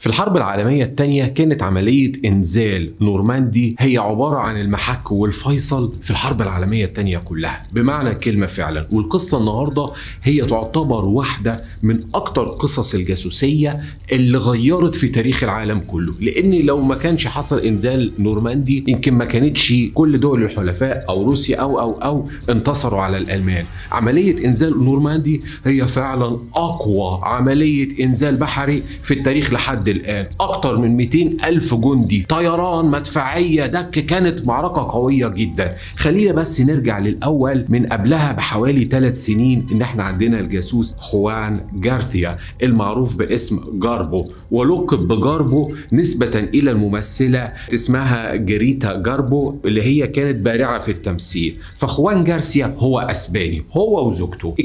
في الحرب العالمية الثانية كانت عملية إنزال نورماندي هي عبارة عن المحك والفيصل في الحرب العالمية الثانية كلها بمعنى الكلمة فعلا. والقصة النهاردة هي تعتبر واحدة من أكتر قصص الجاسوسية اللي غيرت في تاريخ العالم كله، لأن لو ما كانش حصل إنزال نورماندي يمكن ما كانتش كل دول الحلفاء أو روسيا أو انتصروا على الألمان. عملية إنزال نورماندي هي فعلا أقوى عملية إنزال بحري في التاريخ لحد الآن. أكتر من 200,000 جندي، طيران، مدفعية، دك، كانت معركة قوية جدا. خلينا بس نرجع للأول من قبلها بحوالي 3 سنين، إن احنا عندنا الجاسوس خوان جارثيا المعروف باسم جاربو، ولقب بجاربو نسبة إلى الممثلة اسمها جريتا جاربو اللي هي كانت بارعة في التمثيل. فخوان جارسيا هو أسباني، هو وزوجته.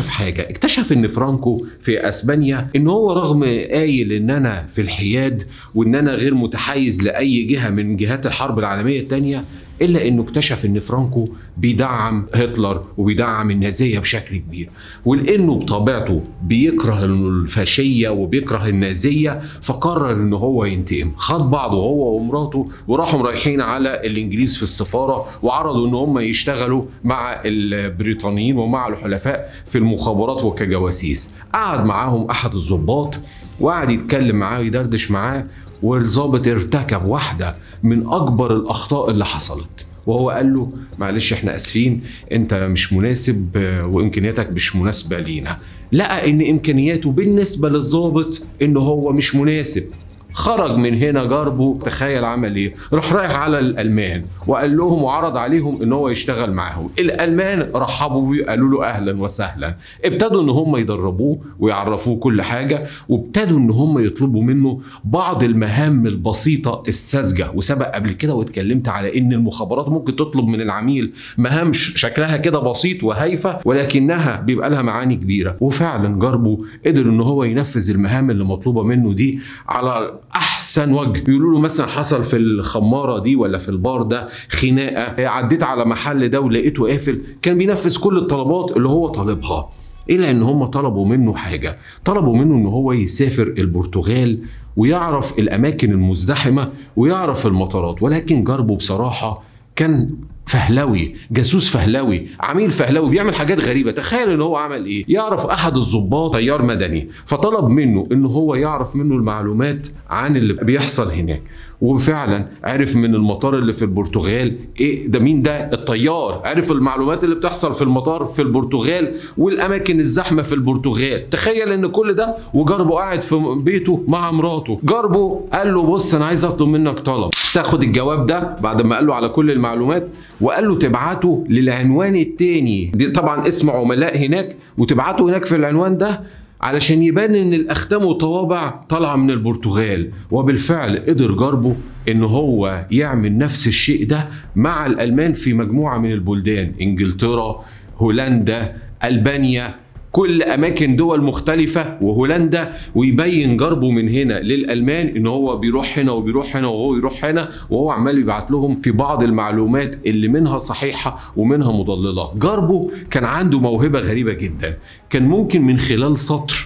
اكتشف إن فرانكو في أسبانيا إن هو رغم قايل إن أنا في الحياد وإن أنا غير متحيز لأي جهة من جهات الحرب العالمية الثانية، إلا إنه اكتشف إن فرانكو بيدعم هتلر وبيدعم النازية بشكل كبير، ولأنه بطبيعته بيكره الفاشية وبيكره النازية، فقرر إن هو ينتقم. خد بعضه هو ومراته وراحوا رايحين على الإنجليز في السفارة، وعرضوا إن هم يشتغلوا مع البريطانيين ومع الحلفاء في المخابرات وكجواسيس. قعد معاهم أحد الضباط وقعد يتكلم معاه ويدردش معاه، والظابط ارتكب واحدة من أكبر الأخطاء اللي حصلت، وهو قال له معلش احنا اسفين، انت مش مناسب وامكانياتك مش مناسبة لينا. لقى ان امكانياته بالنسبة للظابط ان هو مش مناسب. خرج من هنا جاربو، تخيل عمل ايه؟ راح على الالمان وقال لهم وعرض عليهم ان هو يشتغل معاهم. الالمان رحبوا بيه، قالوا له اهلا وسهلا. ابتدوا ان هم يدربوه ويعرفوه كل حاجه، وابتدوا ان هم يطلبوا منه بعض المهام البسيطه الساذجه. وسبق قبل كده واتكلمت على ان المخابرات ممكن تطلب من العميل مهام شكلها كده بسيط وهايفه، ولكنها بيبقى لها معاني كبيره. وفعلا جاربو قدر ان هو ينفذ المهام اللي مطلوبه منه دي على احسن وجه. بيقولوا له مثلا حصل في الخماره دي ولا في البار ده خناقه، عديت على محل ده ولقيته قافل، كان بينفذ كل الطلبات اللي هو طالبها. الا ان هم طلبوا منه حاجه، طلبوا منه ان هو يسافر البرتغال ويعرف الاماكن المزدحمه ويعرف المطارات. ولكن جاربو بصراحه كان فهلوي، جاسوس فهلوي، عميل فهلوي، بيعمل حاجات غريبه. تخيل ان هو عمل ايه؟ يعرف احد الضباط طيار مدني، فطلب منه ان هو يعرف منه المعلومات عن اللي بيحصل هناك. وفعلا عرف من المطار اللي في البرتغال ايه ده، مين ده الطيار، عرف المعلومات اللي بتحصل في المطار في البرتغال والاماكن الزحمه في البرتغال. تخيل ان كل ده وجاربو قاعد في بيته مع مراته. جاربو قال له بص انا عايز اطلب منك طلب، تاخد الجواب ده بعد ما قال له على كل المعلومات، وقال له تبعته للعنوان التاني، دي طبعا اسم عملاء هناك، وتبعته هناك في العنوان ده علشان يبان ان الاختام والطوابع طالعه من البرتغال. وبالفعل قدر جاربو ان هو يعمل نفس الشيء ده مع الالمان في مجموعه من البلدان، انجلترا، هولندا، البانيا، كل اماكن دول مختلفه وهولندا. ويبين جاربو من هنا للالمان ان هو بيروح هنا وبيروح هنا وهو يروح هنا، وهو عمال يبعت لهم في بعض المعلومات اللي منها صحيحه ومنها مضلله. جاربو كان عنده موهبه غريبه جدا، كان ممكن من خلال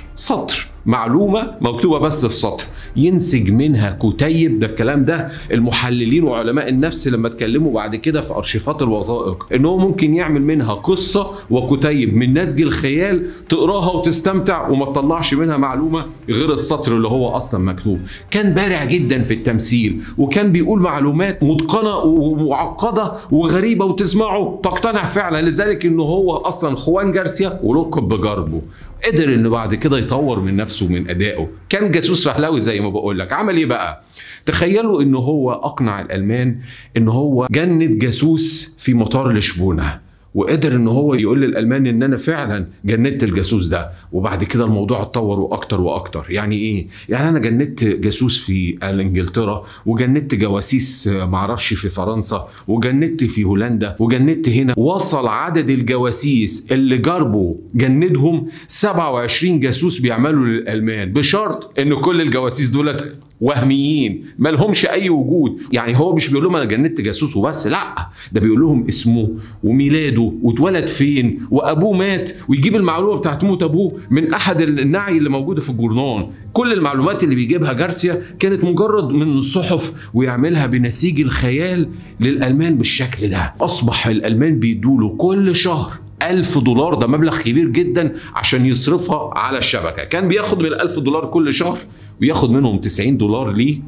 سطر معلومه مكتوبه بس في سطر ينسج منها كتيب. ده الكلام ده المحللين وعلماء النفس لما اتكلموا بعد كده في ارشيفات الوثائق ان هو ممكن يعمل منها قصه وكتيب من نسج الخيال، تقراها وتستمتع وما تطلعش منها معلومه غير السطر اللي هو اصلا مكتوب. كان بارع جدا في التمثيل، وكان بيقول معلومات متقنه ومعقده وغريبه وتسمعه تقتنع فعلا. لذلك انه هو اصلا خوان جارسيا ولقب بجاربو. قدر انه بعد كده يطور من نفسه ومن ادائه. كان جاسوس فهلوي زي ما بقول لك. عمل ايه بقى؟ تخيلوا انه هو اقنع الالمان ان هو جند جاسوس في مطار لشبونه، وقدر ان هو يقول للالمان ان انا فعلا جندت الجاسوس ده. وبعد كده الموضوع اتطور اكتر واكتر. يعني ايه؟ يعني انا جندت جاسوس في انجلترا، وجندت جواسيس معرفش في فرنسا، وجندت في هولندا، وجندت هنا. وصل عدد الجواسيس اللي جاربو جندهم 27 جاسوس بيعملوا للالمان، بشرط ان كل الجواسيس دول وهميين ما لهمش اي وجود. يعني هو مش بيقول لهم انا جندت جاسوس وبس، لا، ده بيقول لهم اسمه وميلاده واتولد فين وابوه مات، ويجيب المعلومه بتاعت موت ابوه من احد النعي اللي موجوده في الجورنال. كل المعلومات اللي بيجيبها جارسيا كانت مجرد من الصحف ويعملها بنسيج الخيال للالمان بالشكل ده. اصبح الالمان بيدوله كل شهر $1000، ده مبلغ كبير جدا عشان يصرفها على الشبكه. كان بياخد من $1000 كل شهر وياخد منهم $90 ليه،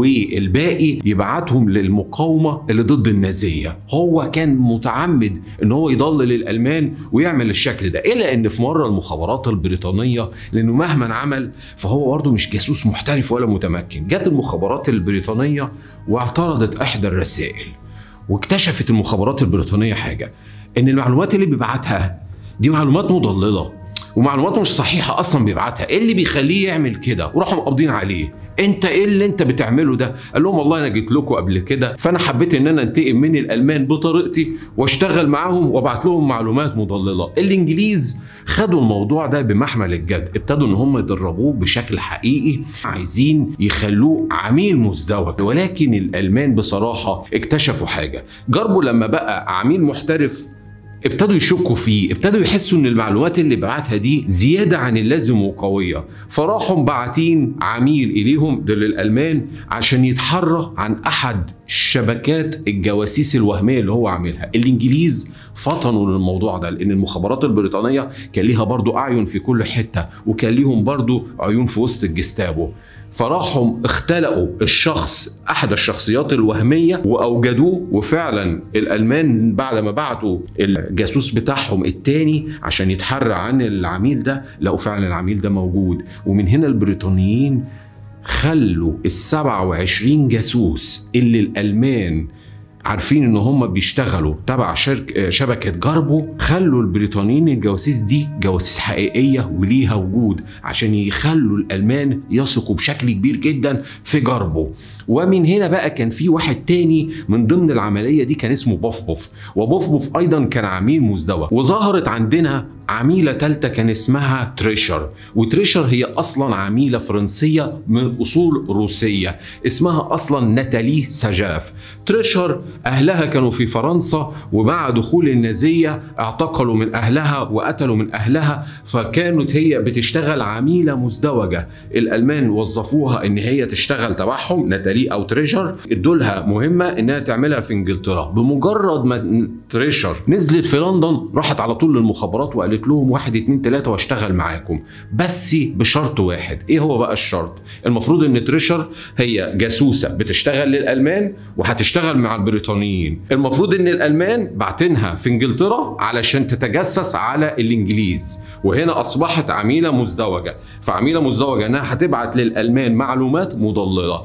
والباقي يبعتهم للمقاومه اللي ضد النازيه. هو كان متعمد ان هو يضلل الالمان ويعمل الشكل ده. الا ان في مره المخابرات البريطانيه، لانه مهما عمل فهو برضه مش جاسوس محترف ولا متمكن، جت المخابرات البريطانيه واعترضت احدى الرسائل، واكتشفت المخابرات البريطانيه حاجه، ان المعلومات اللي بيبعتها دي معلومات مضلله ومعلومات مش صحيحه اصلا بيبعتها. ايه اللي بيخليه يعمل كده؟ وراحوا مقبضين عليه. انت ايه اللي انت بتعمله ده؟ قال لهم والله انا جيت لكم قبل كده، فانا حبيت ان انا انتقم من الالمان بطريقتي واشتغل معاهم وابعت لهم معلومات مضلله. الانجليز خدوا الموضوع ده بمحمل الجد، ابتدوا ان هم يدربوه بشكل حقيقي، عايزين يخلوه عميل مزدوج. ولكن الالمان بصراحه اكتشفوا حاجه، جربوا لما بقى عميل محترف ابتدوا يشكوا فيه، ابتدوا يحسوا ان المعلومات اللي بعتها دي زياده عن اللازم وقويه، فراحوا باعتين عميل اليهم للالمان عشان يتحرى عن احد شبكات الجواسيس الوهميه اللي هو عاملها. الانجليز فطنوا للموضوع ده، لان المخابرات البريطانيه كان ليها برضو اعين في كل حته، وكان ليهم برضو عيون في وسط الجستابو. فراحوا اختلقوا الشخص، احد الشخصيات الوهميه، واوجدوه. وفعلا الالمان بعد ما بعتوا الجاسوس بتاعهم الثاني عشان يتحرى عن العميل ده، لقوا فعلا العميل ده موجود. ومن هنا البريطانيين خلوا ال27 جاسوس اللي الالمان عارفين ان هم بيشتغلوا تبع شبكه جاربو، خلوا البريطانيين الجواسيس دي جواسيس حقيقيه وليها وجود، عشان يخلوا الالمان يثقوا بشكل كبير جدا في جاربو. ومن هنا بقى كان في واحد تاني من ضمن العمليه دي كان اسمه بوف، وبوف ايضا كان عميل مزدوج. وظهرت عندنا عميله ثالثه كان اسمها تريشر، وتريشر هي اصلا عميله فرنسيه من اصول روسيه، اسمها اصلا ناتالي سجاف. تريشر اهلها كانوا في فرنسا، ومع دخول النازيه اعتقلوا من اهلها وقتلوا من اهلها، فكانت هي بتشتغل عميله مزدوجه. الالمان وظفوها ان هي تشتغل تبعهم، ناتالي او تريشر ادوا لها مهمه انها تعملها في انجلترا. بمجرد ما تريشر نزلت في لندن راحت على طول للمخابرات وقالت لهم 1 2 3 واشتغل معاكم، بس بشرط واحد. ايه هو بقى الشرط؟ المفروض ان تريشر هي جاسوسه بتشتغل للالمان وهتشتغل مع البريطانيين. المفروض ان الالمان بعتينها في انجلترا علشان تتجسس على الانجليز، وهنا اصبحت عميله مزدوجه. فعميله مزدوجه انها هتبعت للالمان معلومات مضلله.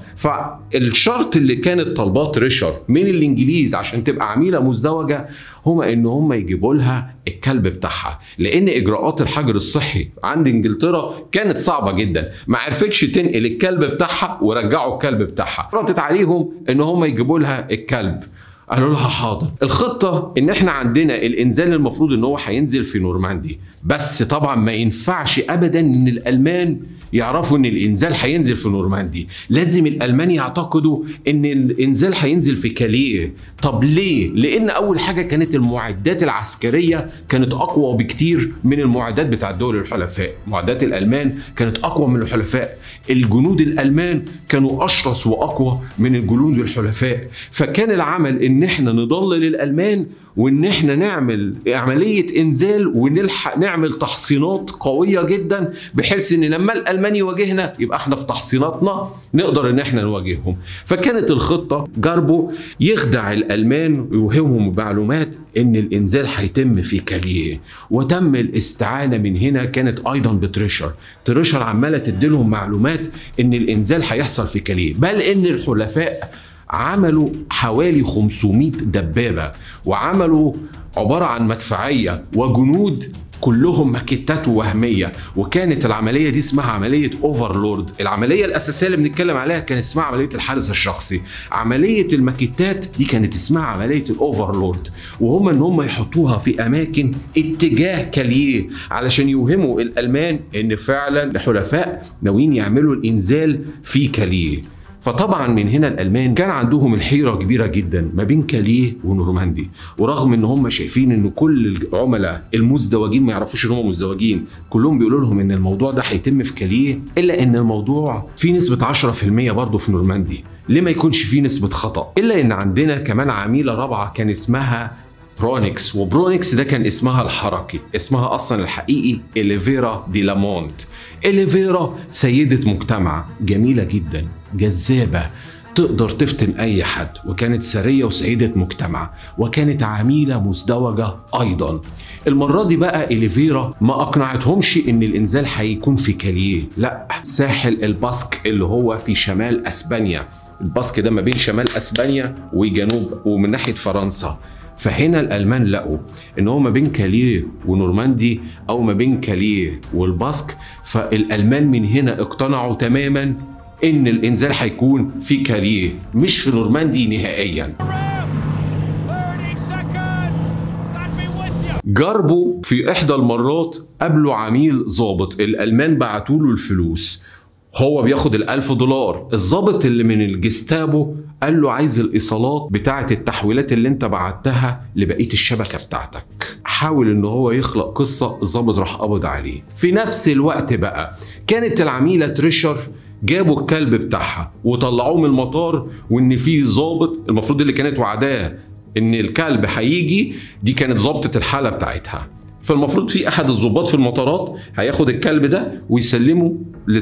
فالشرط اللي كانت طالباه تريشر من الانجليز عشان تبقى عميله مزدوجه هما ان هم يجيبوا لها الكلب بتاعها، لان اجراءات الحجر الصحي عند انجلترا كانت صعبه جدا، ما عرفتش تنقل الكلب بتاعها ورجعوا الكلب بتاعها. ردت عليهم ان هم يجيبوا لها الكلب، قالوا لها حاضر. الخطه ان احنا عندنا الانزال المفروض ان هو هينزل في نورماندي، بس طبعا ما ينفعش ابدا ان الالمان يعرفوا ان الانزال هينزل في نورماندي، لازم الالمان يعتقدوا ان الانزال هينزل في كاليه. طب ليه؟ لان اول حاجه كانت المعدات العسكريه كانت اقوى بكتير من المعدات بتاع الدول الحلفاء، معدات الالمان كانت اقوى من الحلفاء، الجنود الالمان كانوا اشرس واقوى من الجنود الحلفاء. فكان العمل ان احنا نضلل الالمان وان احنا نعمل عمليه انزال ونلحق نعمل تحصينات قويه جدا، بحيث ان لما الالمان يواجهنا يبقى احنا في تحصيناتنا نقدر ان احنا نواجههم. فكانت الخطه جاربو يخدع الالمان ويوهمهم معلومات ان الانزال هيتم في كاليه، وتم الاستعانه من هنا كانت ايضا بتريشر. تريشر عماله تديلهم معلومات ان الانزال هيحصل في كاليه، بل ان الحلفاء عملوا حوالي 500 دبابة، وعملوا عبارة عن مدفعية وجنود كلهم ماكيتات وهمية. وكانت العملية دي اسمها عملية اوفرلورد. العملية الأساسية اللي بنتكلم عليها كان اسمها عملية الحارس الشخصي. عملية الماكيتات دي كانت اسمها عملية الاوفرلورد، وهم ان هم يحطوها في أماكن اتجاه كاليه علشان يوهموا الألمان ان فعلا الحلفاء ناويين يعملوا الإنزال في كاليه. فطبعا من هنا الالمان كان عندهم الحيره كبيره جدا ما بين كاليه ونورماندي، ورغم ان هم شايفين ان كل العملاء المزدوجين ما يعرفوش ان هم مزدوجين، كلهم بيقولوا لهم ان الموضوع ده هيتم في كاليه، الا ان الموضوع فيه نسبه 10% برضه في نورماندي. ليه ما يكونش فيه نسبه خطا؟ الا ان عندنا كمان عميله رابعه كان اسمها برونكس، وبرونكس ده كان اسمها الحركي، اسمها اصلا الحقيقي إليفيرا دي لامونت. إليفيرا سيدة مجتمع جميلة جدا، جذابة، تقدر تفتن اي حد، وكانت سرية وسيدة مجتمع، وكانت عميلة مزدوجة ايضا. المرة دي بقى إليفيرا ما اقنعتهمش ان الانزال هيكون في كاليه، لا، ساحل الباسك اللي هو في شمال اسبانيا. الباسك ده ما بين شمال اسبانيا وجنوب ومن ناحية فرنسا. فهنا الالمان لقوا ان هو ما بين كاليه ونورماندي او ما بين كاليه والباسك، فالالمان من هنا اقتنعوا تماما ان الانزال هيكون في كاليه مش في نورماندي نهائيا. جربوا في احدى المرات قابلوا عميل ضابط، الالمان بعتوا له الفلوس، هو بياخد $1000. الضابط اللي من الجستابو قال له عايز الايصالات بتاعه التحويلات اللي انت بعتها لبقيه الشبكه بتاعتك. حاول ان هو يخلق قصه، الضابط راح قبض عليه. في نفس الوقت بقى كانت العميله تريشر جابوا الكلب بتاعها وطلعوه من المطار، وان في ضابط المفروض اللي كانت وعداه ان الكلب هيجي، دي كانت ضابطه الحاله بتاعتها. فالمفروض في احد الضباط في المطارات هياخد الكلب ده ويسلمه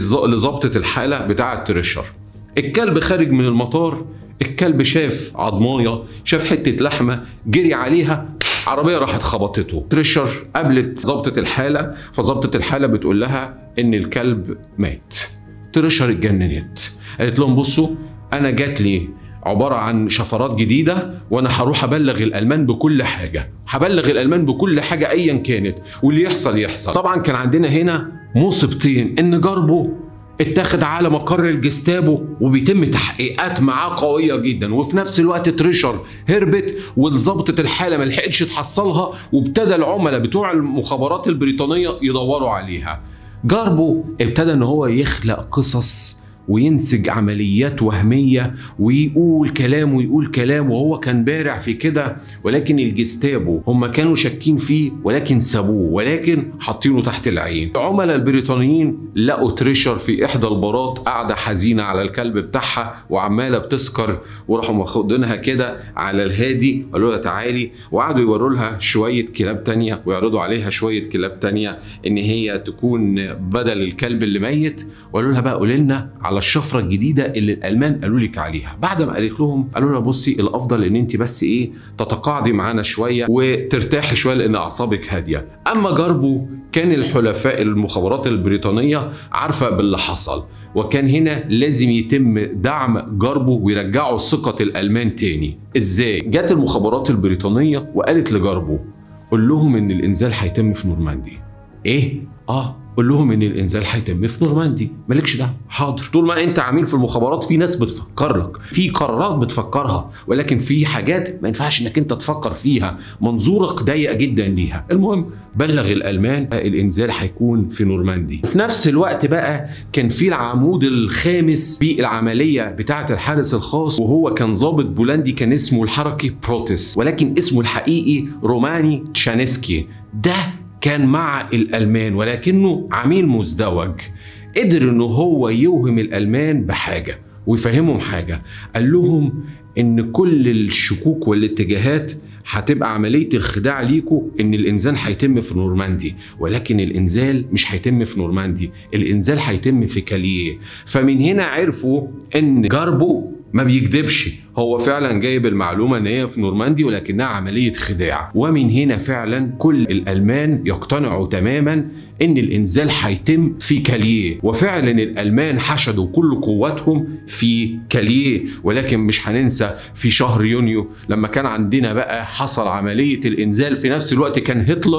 لضابطه الحاله بتاعه تريشر. الكلب خارج من المطار، الكلب شاف عضمايه، شاف حته لحمه، جري عليها، عربيه راحت خبطته. تريشر قابلت ضابطه الحاله، فضابطه الحاله بتقول لها ان الكلب مات. تريشر اتجننت، قالت لهم بصوا انا جات لي عبارة عن شفرات جديدة، وانا هروح ابلغ الالمان بكل حاجة، هبلغ الالمان بكل حاجة ايا كانت، واللي يحصل يحصل. طبعا كان عندنا هنا مصيبتين، ان جاربو اتاخد على مقر الجستابو وبيتم تحقيقات معاه قوية جدا، وفي نفس الوقت تريشر هربت والظبطة الحالة ما لحقتش تحصلها، وابتدى العملاء بتوع المخابرات البريطانية يدوروا عليها. جاربو ابتدى ان هو يخلق قصص وينسج عمليات وهمية ويقول كلام ويقول كلام، وهو كان بارع في كده، ولكن الجستابو هم كانوا شاكين فيه ولكن سابوه، ولكن حاطينه تحت العين. العملاء البريطانيين لقوا تريشر في احدى البارات قاعدة حزينة على الكلب بتاعها وعمالة بتسكر، وراحوا ماخدينها كده على الهادي، قالوا لها تعالي، وقعدوا يوروا لها شوية كلاب تانية ويعرضوا عليها شوية كلاب تانية ان هي تكون بدل الكلب اللي ميت، وقالوا لها بقى قولي لنا على الشفره الجديده اللي الالمان قالوا لك عليها. بعد ما قالت لهم قالوا لها بصي الافضل ان انت بس ايه تتقاعدي معانا شويه وترتاحي شويه لان اعصابك هاديه. اما جاربو كان الحلفاء المخابرات البريطانيه عارفه باللي حصل، وكان هنا لازم يتم دعم جاربو ويرجعوا ثقه الالمان تاني. ازاي؟ جت المخابرات البريطانيه وقالت لجاربو قول لهم ان الانزال هيتم في نورماندي. ايه؟ قول لهم ان الانزال هيتم في نورماندي، مالكش دعوه. حاضر. طول ما انت عميل في المخابرات في ناس بتفكر لك، في قرارات بتفكرها، ولكن في حاجات ما ينفعش انك انت تفكر فيها، منظورك ضيق جدا ليها. المهم بلغ الالمان الانزال هيكون في نورماندي. في نفس الوقت بقى كان في العمود الخامس في العمليه بتاعه الحارس الخاص، وهو كان ضابط بولندي كان اسمه الحركي بروتس، ولكن اسمه الحقيقي روماني تشانسكي. ده كان مع الألمان ولكنه عميل مزدوج. قدر انه هو يوهم الألمان بحاجة ويفهمهم حاجة، قال لهم ان كل الشكوك والاتجاهات هتبقى عملية الخداع ليكوا ان الانزال هيتم في نورماندي، ولكن الانزال مش هيتم في نورماندي، الانزال هيتم في كاليه. فمن هنا عرفوا ان جاربو ما بيكذبش، هو فعلا جايب المعلومة ان هي في نورماندي ولكنها عملية خداع. ومن هنا فعلا كل الألمان يقتنعوا تماما ان الانزال هيتم في كاليه، وفعلا الألمان حشدوا كل قوتهم في كاليه. ولكن مش هننسى في شهر يونيو لما كان عندنا بقى حصل عملية الانزال، في نفس الوقت كان هتلر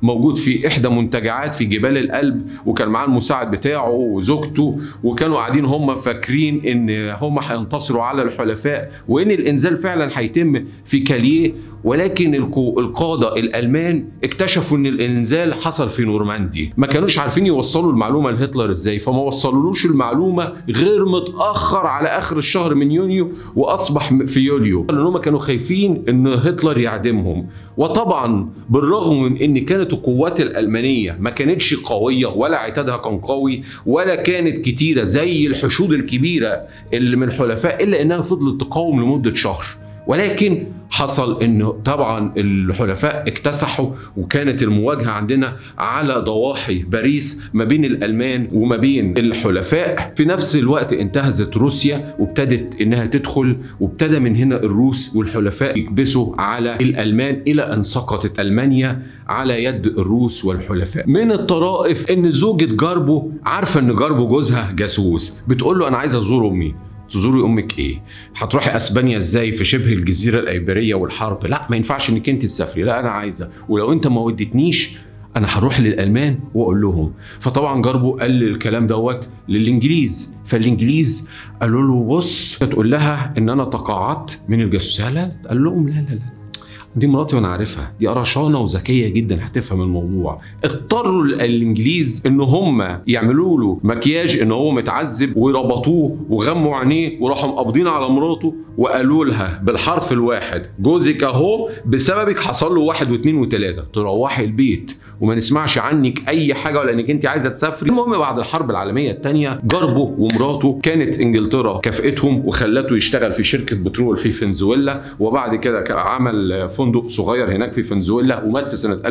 موجود في احدى منتجعات في جبال الألب، وكان معاه المساعد بتاعه وزوجته، وكانوا قاعدين هم فاكرين ان هم هينتصروا على الحلفاء وان الانزال فعلا هيتم في كاليه. ولكن القادة الألمان اكتشفوا ان الانزال حصل في نورماندي. ما كانوش عارفين يوصلوا المعلومة لهتلر ازاي، فما وصلولوش المعلومة غير متأخر على اخر الشهر من يونيو، واصبح في يوليو، لان هم كانوا خايفين ان هتلر يعدمهم. وطبعا بالرغم من ان كانت القوات الألمانية ما كانتش قوية ولا عتادها كان قوي ولا كانت كتيرة زي الحشود الكبيرة اللي من الحلفاء، الا انها فضلت تقاوم لمدة شهر. ولكن حصل انه طبعا الحلفاء اكتسحوا، وكانت المواجهه عندنا على ضواحي باريس ما بين الالمان وما بين الحلفاء. في نفس الوقت انتهزت روسيا وابتدت انها تدخل، وابتدى من هنا الروس والحلفاء يكبسوا على الالمان الى ان سقطت المانيا على يد الروس والحلفاء. من الطرائف ان زوجة جاربو عارفه ان جاربو جوزها جاسوس، بتقول له انا عايزه ازور امي. تزوري امك ايه؟ هتروحي اسبانيا ازاي في شبه الجزيره الايبيريه والحرب؟ لا ما ينفعش انك انت تسافري، لا انا عايزه، ولو انت ما ودتنيش انا هروح للالمان واقول لهم. فطبعا جاربو قال الكلام دوت للانجليز، فالانجليز قالوا له بص تقول لها ان انا تقاعدت من الجاسوسيه. لا قال لهم لا لا لا، دي مراتي وانا عارفها، دي قرشانه وذكيه جدا هتفهم الموضوع. اضطروا الانجليز ان هم يعملوا له مكياج ان هو متعذب، وربطوه وغموا عينيه وراحوا مقبضين على مراته وقالوا لها بالحرف الواحد جوزك اهو بسببك حصل له 1 و2 و3، تروحي البيت وما نسمعش عنك اي حاجه ولا انك انت عايزه تسافري. المهم بعد الحرب العالميه الثانيه جاربو ومراته كانت انجلترا كافئتهم وخلته يشتغل في شركه بترول في فنزويلا، وبعد كده عمل فندق صغير هناك في فنزويلا، ومات في سنه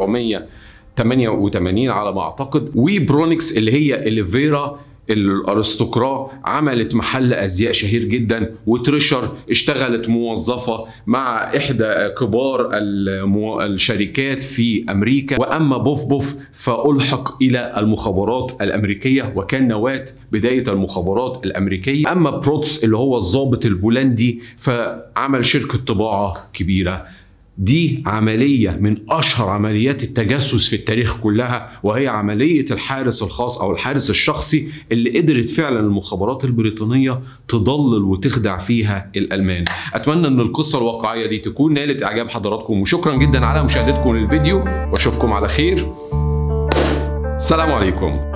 1988 على ما اعتقد. وبرونكس اللي هي اليفيرا الارستقراء عملت محل ازياء شهير جدا، وتريشر اشتغلت موظفه مع احدى كبار الشركات في امريكا. واما بوف فالحق الى المخابرات الامريكيه وكان نواه بدايه المخابرات الامريكيه. اما بروتس اللي هو الضابط البولندي فعمل شركه طباعه كبيره. دي عملية من أشهر عمليات التجسس في التاريخ كلها، وهي عملية الحارس الخاص أو الحارس الشخصي اللي قدرت فعلا المخابرات البريطانية تضلل وتخدع فيها الألمان. أتمنى أن القصة الواقعية دي تكون نالت إعجاب حضراتكم، وشكرا جدا على مشاهدتكم للفيديو، وأشوفكم على خير. السلام عليكم.